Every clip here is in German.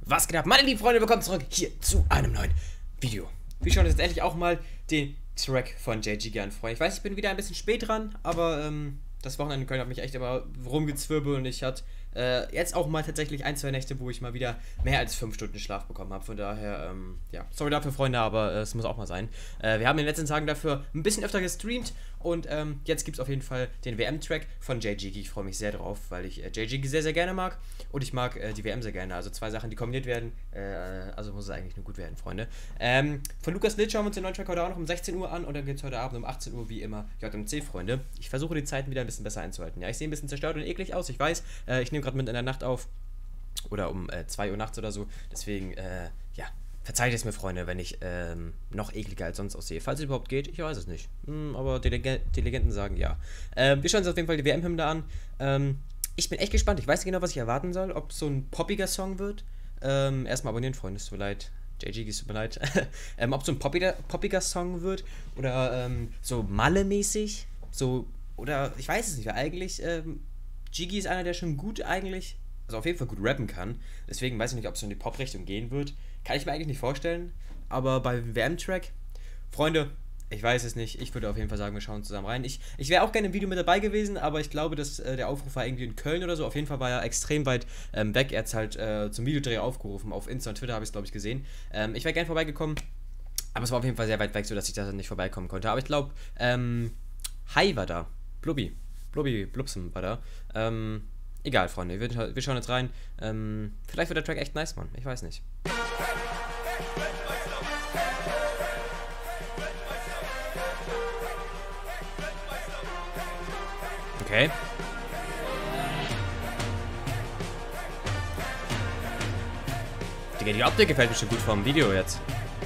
Was geht ab, meine lieben Freunde, willkommen zurück hier zu einem neuen Video. Wir schauen uns jetzt endlich auch mal den Track von JG an, Freunde. Ich weiß, ich bin wieder ein bisschen spät dran, aber das Wochenende in Köln hat mich echt immer rumgezwirbelt und ich hatte jetzt auch mal tatsächlich ein, zwei Nächte, wo ich mal wieder mehr als 5 Stunden Schlaf bekommen habe. Von daher, ja, sorry dafür, Freunde, aber es muss auch mal sein. Wir haben in den letzten Tagen dafür ein bisschen öfter gestreamt und jetzt gibt es auf jeden Fall den WM-Track von JG. Ich freue mich sehr drauf, weil ich JG sehr, sehr gerne mag und ich mag die WM sehr gerne. Also zwei Sachen, die kombiniert werden, also muss es eigentlich nur gut werden, Freunde. Von Lukas Litt schauen wir uns den neuen Track heute auch noch um 16 Uhr an und dann geht es heute Abend um 18 Uhr wie immer JMC, Freunde. Ich versuche die Zeiten wieder ein bisschen besser einzuhalten. Ja, ich sehe ein bisschen zerstört und eklig aus, ich weiß. Ich nehme gerade mit in der Nacht auf oder um 2 Uhr nachts oder so. Deswegen, ja, verzeiht es mir, Freunde, wenn ich noch ekliger als sonst aussehe. Falls es überhaupt geht, ich weiß es nicht. Aber die Legenden sagen ja. Wir schauen uns auf jeden Fall die WM-Hymne an. Ich bin echt gespannt. Ich weiß nicht genau, was ich erwarten soll. Ob es so ein poppiger Song wird. Erstmal abonnieren, Freunde. Es tut mir leid. JG, es tut mir leid. Ob es so ein poppiger Song wird. Oder so Malle-mäßig. So, oder ich weiß es nicht. Weil eigentlich, Jiggy ist einer, der schon gut eigentlich, also auf jeden Fall gut rappen kann. Deswegen weiß ich nicht, ob es so in die Pop-Richtung gehen wird. Kann ich mir eigentlich nicht vorstellen. Aber bei WM-Track, Freunde, ich weiß es nicht. Ich würde auf jeden Fall sagen, wir schauen zusammen rein. Ich wäre auch gerne im Video mit dabei gewesen, aber ich glaube, dass der Aufruf war irgendwie in Köln oder so. Auf jeden Fall war er extrem weit weg. Er hat es halt zum Videodreh aufgerufen. Auf Insta und Twitter habe ich es, glaube ich, gesehen. Ich wäre gerne vorbeigekommen, aber es war auf jeden Fall sehr weit weg, sodass ich da nicht vorbeikommen konnte. Aber ich glaube, Hi war da. Blubsen war da. Egal, Freunde. Wir schauen jetzt rein. Vielleicht wird der Track echt nice, Mann. Ich weiß nicht. Okay. Digga, die Optik gefällt mir schon gut vom Video jetzt.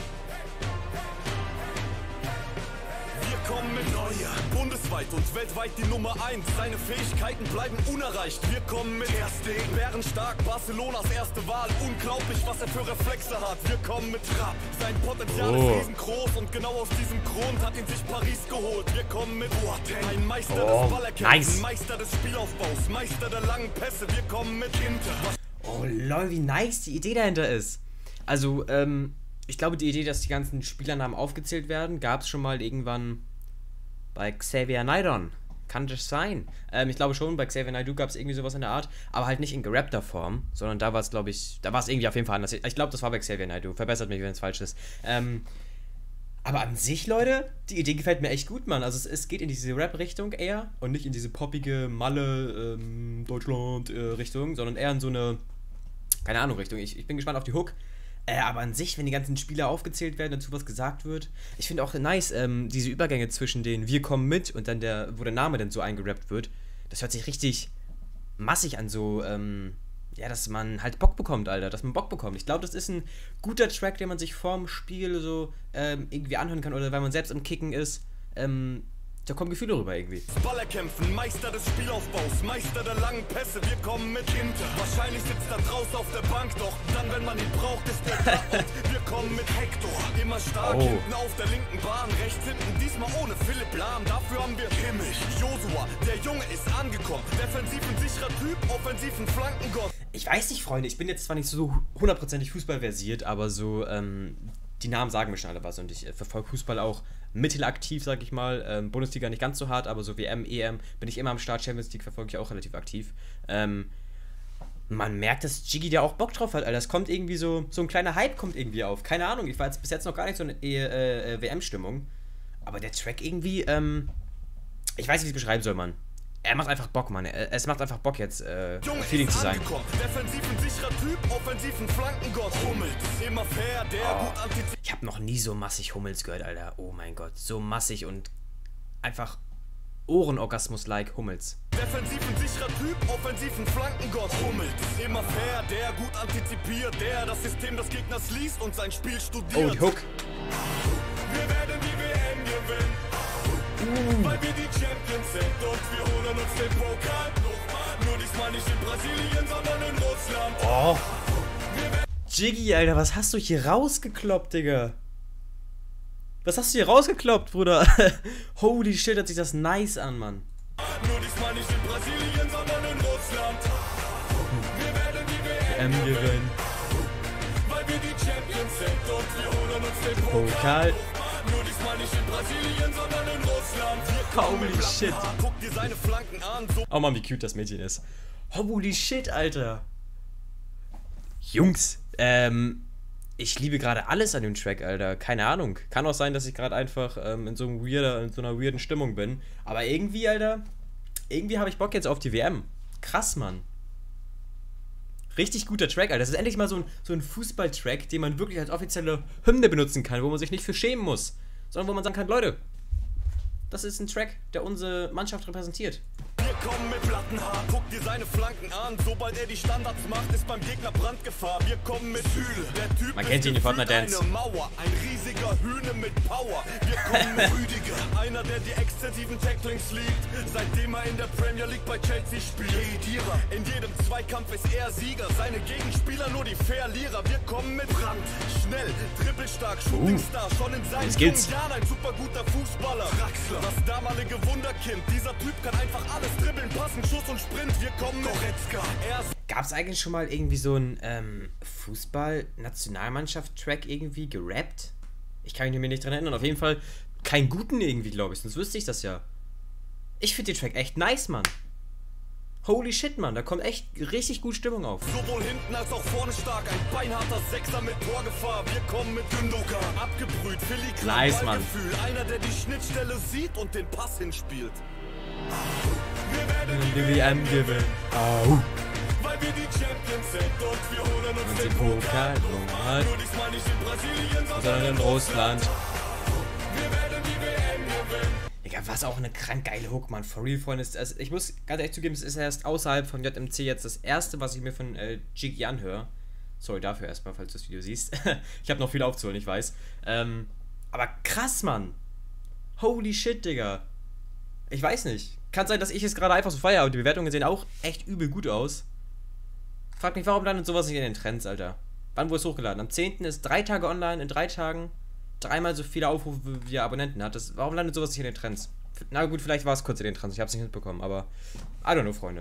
Wir kommen mit Neuer, bundesweit und weltweit die Nummer 1. Seine Fähigkeiten bleiben unerreicht. Wir kommen mit Erstegen, bärenstark, Barcelonas erste Wahl. Unglaublich, was er für Reflexe hat. Wir kommen mit Trapp, sein Potenzial ist riesengroß und genau aus diesem Grund hat ihn sich Paris geholt. Wir kommen mit Boateng, ein Meister des Ballerkämpfens, Meister des Spielaufbaus, Meister der langen Pässe. Wir kommen mit Inter. Oh lol, wie nice die Idee dahinter ist. Also, ich glaube, die Idee, dass die ganzen Spielernamen aufgezählt werden, gab es schon mal irgendwann bei Xavier Naidoo. Kann das sein? Ich glaube schon, bei Xavier Naidoo gab es irgendwie sowas in der Art, aber halt nicht in gerappter Form, sondern da war es, glaube ich, da war es irgendwie auf jeden Fall anders. Ich glaube, das war bei Xavier Naidoo. Verbessert mich, wenn es falsch ist. Aber an sich, Leute, die Idee gefällt mir echt gut, Mann. Also es geht in diese Rap-Richtung eher und nicht in diese poppige Malle Deutschland-Richtung, sondern eher in so eine, keine Ahnung, Richtung. Ich bin gespannt auf die Hook. Aber an sich, wenn die ganzen Spieler aufgezählt werden, dazu was gesagt wird, ich finde auch nice, diese Übergänge zwischen den Wir kommen mit und dann wo der Name dann so eingerappt wird, das hört sich richtig massig an, so, ja, dass man halt Bock bekommt, Alter, dass man Bock bekommt. Ich glaube, das ist ein guter Track, den man sich vorm Spiel so irgendwie anhören kann oder wenn man selbst im Kicken ist, da kommen Gefühle rüber irgendwie. Ballerkämpfen, Meister des Spielaufbaus, Meister der langen Pässe, wir kommen mit Inter. Wahrscheinlich sitzt er draußen auf der Bank, doch dann, wenn man ihn braucht, ist er da. Und wir kommen mit Hector, immer stark, hinten auf der linken Bahn, rechts hinten, diesmal ohne Philipp Lahm. Dafür haben wir Kimmich, Josua, der Junge ist angekommen. Defensiv ein sicherer Typ, offensiv ein Flankengott. Ich weiß nicht, Freunde, ich bin jetzt zwar nicht so hundertprozentig fußballversiert, aber so, die Namen sagen mir schon alle was und ich verfolge Fußball auch mittelaktiv, sag ich mal. Bundesliga nicht ganz so hart, aber so WM, EM bin ich immer am Start. Champions League verfolge ich auch relativ aktiv. Man merkt, dass Jiggy da auch Bock drauf hat, Alter. Das kommt irgendwie so ein kleiner Hype kommt irgendwie auf. Keine Ahnung, ich war jetzt bis jetzt noch gar nicht so eine WM-Stimmung. Aber der Track irgendwie, ich weiß nicht, wie ich es beschreiben soll, Mann. Er macht einfach Bock, Mann. Es macht einfach Bock jetzt, Feeling zu sein. Defensiv ein sicherer Typ, offensiv ein Flankengott. Hummels, immer fair, der gut antizipiert. Ich habe noch nie so massig Hummels gehört, Alter. Oh mein Gott, so massig und einfach Ohrenorgasmus-like Hummels. Defensiv ein sicherer Typ, offensiv ein Flankengott. Hummels, immer fair, der gut antizipiert, der das System des Gegners liest und sein Spiel studiert. Oh, die Hook. Wir werden die WM gewinnen. Weil wir die Champions sind und wir holen uns den Pokal nochmal. Nur diesmal nicht in Brasilien, sondern in Russland. Oh. Jiggy, Alter, was hast du hier rausgekloppt, Digga? Was hast du hier rausgekloppt, Bruder? Holy shit, hört sich das nice an, Mann. Nur diesmal nicht in Brasilien, sondern in Russland. Wir werden die WM gewinnen. wir die Champions sind und wir holen uns den Pokal. Nur diesmal nicht in Brasilien, sondern in Russland. Wir kommen Holy mit shit. Haar, guck dir seine Flanken an, so Oh Mann, wie cute das Mädchen ist. Holy shit, Alter. Jungs, ich liebe gerade alles an dem Track, Alter. Keine Ahnung. Kann auch sein, dass ich gerade einfach in so einer weirden Stimmung bin. Aber irgendwie, Alter, irgendwie habe ich Bock jetzt auf die WM. Krass, Mann. Richtig guter Track, Alter. Das ist endlich mal so ein Fußball-Track, den man wirklich als offizielle Hymne benutzen kann, wo man sich nicht für schämen muss, sondern wo man sagen kann, Leute, das ist ein Track, der unsere Mannschaft repräsentiert. Wir kommen mit Plattenhaar, guck dir seine Flanken an. Sobald er die Standards macht, ist beim Gegner Brandgefahr. Wir kommen mit Hühle, der Typ Man kennt ihn in Fortnite Dance. eine Mauer, ein riesiger Hühne mit Power. Wir kommen mit Rüdiger, einer, der die exzessiven Tacklings liebt. Seitdem er in der Premier League bei Chelsea spielt. In jedem Zweikampf ist er Sieger, seine Gegenspieler nur die Verlierer. Wir kommen mit Brand, schnell, dribbelstark, Shootingstar. Schon in seinen jungen Jahren ein super guter Fußballer. Das damalige Wunderkind, dieser Typ kann einfach alles dribbeln, passen, Schuss und Sprint. Wir kommen mit Goretzka. Gab es eigentlich schon mal irgendwie so ein Fußball-Nationalmannschaft-Track irgendwie gerappt? Ich kann mich nicht dran erinnern. Auf jeden Fall keinen guten irgendwie, glaube ich. Sonst wüsste ich das ja. Ich finde den Track echt nice, Mann. Holy shit, Mann. Da kommt echt richtig gut Stimmung auf. Sowohl hinten als auch vorne stark. Ein beinharter Sechser mit Torgefahr. Wir kommen mit Gündogan. Abgebrüht, filigran, nice, Mann. Einer, der die Schnittstelle sieht und den Pass hinspielt. Wir werden Die WM gewinnen. Au. Weil wir die Champions sind und wir holen uns den Pokal. Nur diesmal nicht in Brasilien, Sondern in Russland. Wir werden die WM gewinnen. Digga, was auch eine krank geile Hook, Mann. For real, Freunde. Also ich muss ganz ehrlich zugeben, es ist erst außerhalb von JMC jetzt das erste, was ich mir von Jiggy anhöre. Sorry dafür erstmal, falls du das Video siehst. Ich habe noch viel aufzuholen, ich weiß. Aber krass, Mann. Holy shit, Digga. Ich weiß nicht. Kann sein, dass ich es gerade einfach so feiere, aber die Bewertungen sehen auch echt übel gut aus. Frag mich, warum landet sowas nicht in den Trends, Alter? Wann wurde es hochgeladen? Am 10. ist 3 Tage online, in 3 Tagen 3-mal so viele Aufrufe, wie er Abonnenten hat. Warum landet sowas nicht in den Trends? Na gut, vielleicht war es kurz in den Trends, ich hab's nicht mitbekommen, aber I don't know, Freunde.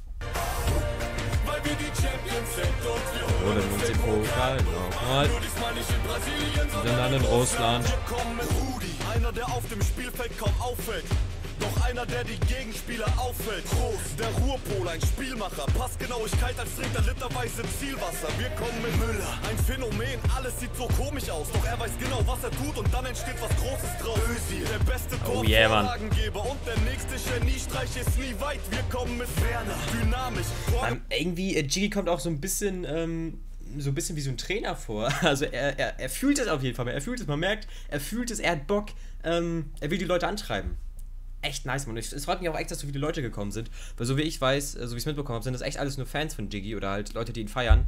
Weil wir die Champions sind und wir Holen uns den Pokal nochmal. nur diesmal nicht in Brasilien, Sondern in Russland. Wir kommen mit Rudi, einer, der auf dem Spielfeld kaum auffällt. Doch einer, der die Gegenspieler auffällt. Groß, der Ruhrpol, ein Spielmacher. Passgenauigkeit, als trinkt er literweise Zielwasser. Wir kommen mit Müller, ein Phänomen. Alles sieht so komisch aus, doch er weiß genau, was er tut. Und dann entsteht was Großes draus. Özil, der beste Torvorlagengeber. Und der nächste Geniestreich ist nie weit. Wir kommen mit Werner, dynamisch. Irgendwie, Jiggy kommt auch so ein bisschen wie so ein Trainer vor. Also er fühlt es auf jeden Fall. Er fühlt es, man merkt, er fühlt es, er hat Bock. Er will die Leute antreiben. Echt nice, Mann. Es freut mich auch echt, dass so viele Leute gekommen sind. Weil so wie ich weiß, so wie ich es mitbekommen habe, sind das echt alles nur Fans von Jiggy oder halt Leute, die ihn feiern.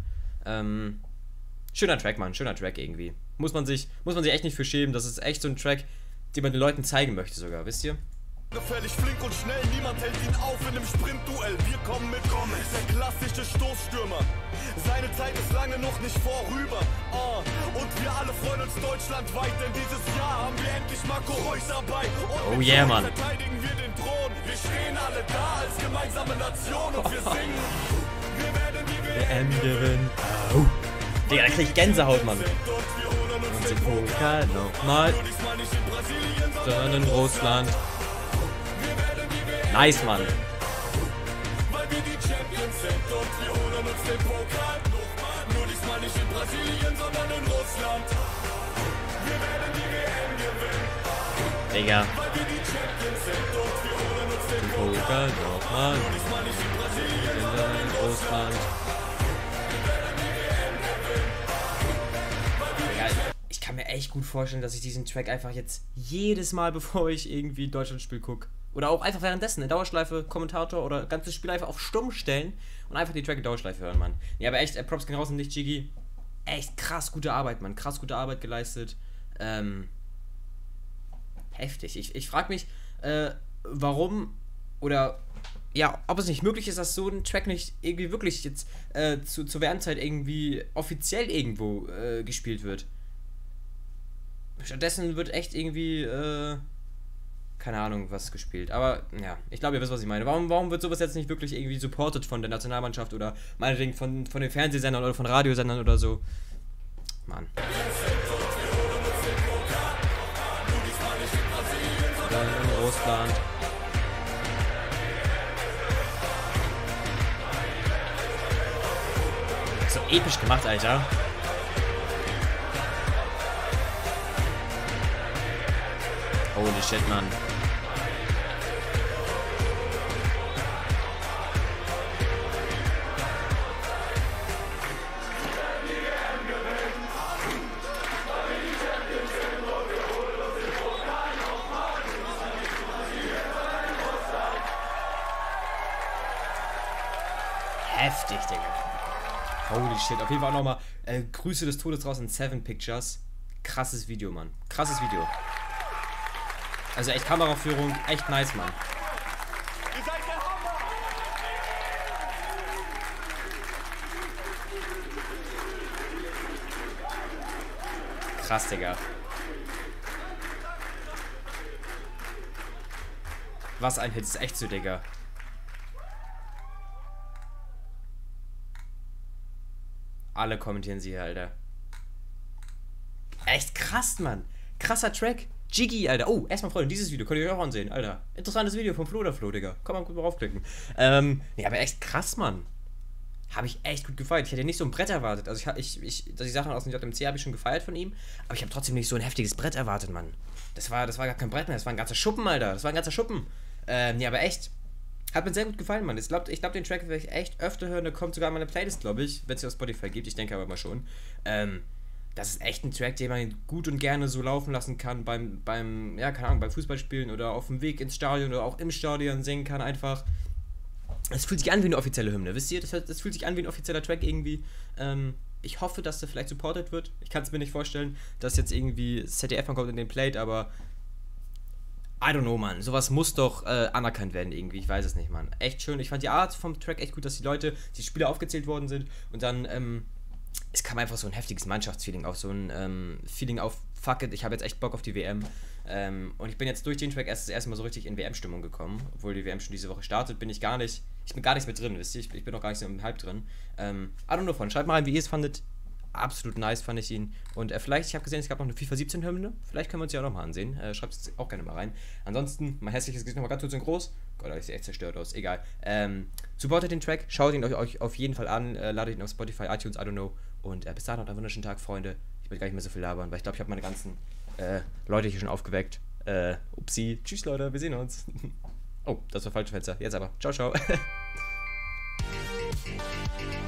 Schöner Track, Mann. Schöner Track irgendwie. Muss man sich echt nicht für schämen. Das ist echt so ein Track, den man den Leuten zeigen möchte sogar, wisst ihr? Gefährlich, flink und schnell, niemand hält ihn auf in einem Sprintduell. Wir kommen mit Gomez, der klassische Stoßstürmer. Seine Zeit ist lange noch nicht vorüber. Und wir alle freuen uns deutschlandweit, denn dieses Jahr haben wir endlich Marco Reus dabei. Und oh yeah, Mann. Verteidigen wir den Thron. Wir stehen alle da als gemeinsame Nation und wir singen. Wir werden die WM gewinnen. Oh. Digga, da krieg ich Gänsehaut, Mann. und wir holen uns Den Pokal nochmal. Nur diesmal nicht in Brasilien, Sondern in Russland. Nice, Mann. Weil wir die Champions sind und wir holen uns den Pokal nochmal. Nur diesmal nicht in Brasilien, sondern in Russland. Wir werden die WM gewinnen. Digga. Weil wir die Champions sind und wir holen uns den Pokal nochmal. Nur diesmal nicht in Brasilien, Sondern in Russland. Digga, ich kann mir echt gut vorstellen, dass ich diesen Track einfach jetzt jedes Mal, bevor ich irgendwie Deutschlandspiel gucke, oder auch einfach währenddessen in Dauerschleife Kommentator oder ganzes Spiel einfach auf Stumm stellen und einfach die Track in Dauerschleife hören, Mann. Ja, aber echt, Props gehen raus an dich, Jiggy. Echt krass gute Arbeit, Mann. Krass gute Arbeit geleistet. Heftig. Ich frage mich, warum oder ja, ob es nicht möglich ist, dass so ein Track nicht irgendwie wirklich jetzt zur WM-Zeit irgendwie offiziell irgendwo gespielt wird. Stattdessen wird echt irgendwie keine Ahnung, was gespielt. Aber, ja, ich glaube, ihr wisst, was ich meine. Warum wird sowas jetzt nicht wirklich irgendwie supported von der Nationalmannschaft oder meinetwegen von den Fernsehsendern oder von Radiosendern oder so? Mann. In Russland. So episch gemacht, Alter. Holy shit, Mann. Heftig, Digga. Holy shit. Auf jeden Fall auch nochmal Grüße des Todes draußen in 7 Pictures. Krasses Video, Mann. Krasses Video. Also echt Kameraführung, echt nice, Mann. Ihr seid der Hammer! Krass, Digga. Was ein Hit, ist echt so, Digga. Alle kommentieren sie hier, Alter. Echt krass, Mann. Krasser Track. Jiggy, Alter. Oh, erstmal, Freunde, dieses Video könnt ihr euch auch ansehen, Alter. Interessantes Video vom Flo, Digga. Kann man gut mal raufklicken. Ja, aber echt krass, Mann. Habe ich echt gut gefeiert. Ich hätte nicht so ein Brett erwartet. Also die Sachen aus dem JMC habe ich schon gefeiert von ihm, aber ich habe trotzdem nicht so ein heftiges Brett erwartet, Mann. Das war gar kein Brett mehr, das war ein ganzer Schuppen, Alter. Das war ein ganzer Schuppen. Ja, aber echt. Hat mir sehr gut gefallen, Mann. Ich glaub, den Track werde ich echt öfter hören. Der kommt sogar in meine Playlist, glaube ich, wenn es auf Spotify gibt. Ich denke aber mal schon. Das ist echt ein Track, den man gut und gerne so laufen lassen kann beim ja, keine Ahnung, beim Fußballspielen oder auf dem Weg ins Stadion oder auch im Stadion singen kann einfach. Es fühlt sich an wie eine offizielle Hymne, wisst ihr? Das fühlt sich an wie ein offizieller Track irgendwie. Ich hoffe, dass der vielleicht supported wird. Ich kann es mir nicht vorstellen, dass jetzt irgendwie ZDF ankommt in den Played, aber I don't know, Mann. Sowas muss doch anerkannt werden irgendwie. Ich weiß es nicht, Mann. Echt schön. Ich fand die Art vom Track echt gut, dass die Spieler aufgezählt worden sind und dann es kam einfach so ein heftiges Mannschaftsfeeling auf, so ein Feeling auf, fuck it, ich habe jetzt echt Bock auf die WM. Und ich bin jetzt durch den Track das erste Mal so richtig in WM-Stimmung gekommen. Obwohl die WM schon diese Woche startet, bin ich gar nicht mit drin, wisst ihr? Ich bin noch gar nicht so im Hype drin. I don't know, schreibt mal rein, wie ihr es fandet. Absolut nice fand ich ihn. Und vielleicht, ich habe gesehen, es gab noch eine FIFA 17 Hymne. Vielleicht können wir uns ja auch nochmal ansehen. Schreibt es auch gerne mal rein. Ansonsten, mein hässliches Gesicht nochmal ganz kurz und groß. Gott, da ist echt zerstört aus. Egal. Supportet den Track, schaut ihn euch auf jeden Fall an. Ladet ihn auf Spotify, iTunes, I don't know. Und bis dahin noch einen wunderschönen Tag, Freunde. Ich will gar nicht mehr so viel labern, weil ich glaube, ich habe meine ganzen Leute hier schon aufgeweckt. Upsi. Tschüss, Leute. Wir sehen uns. Oh, das war falsche Fenster. Jetzt aber. Ciao, ciao.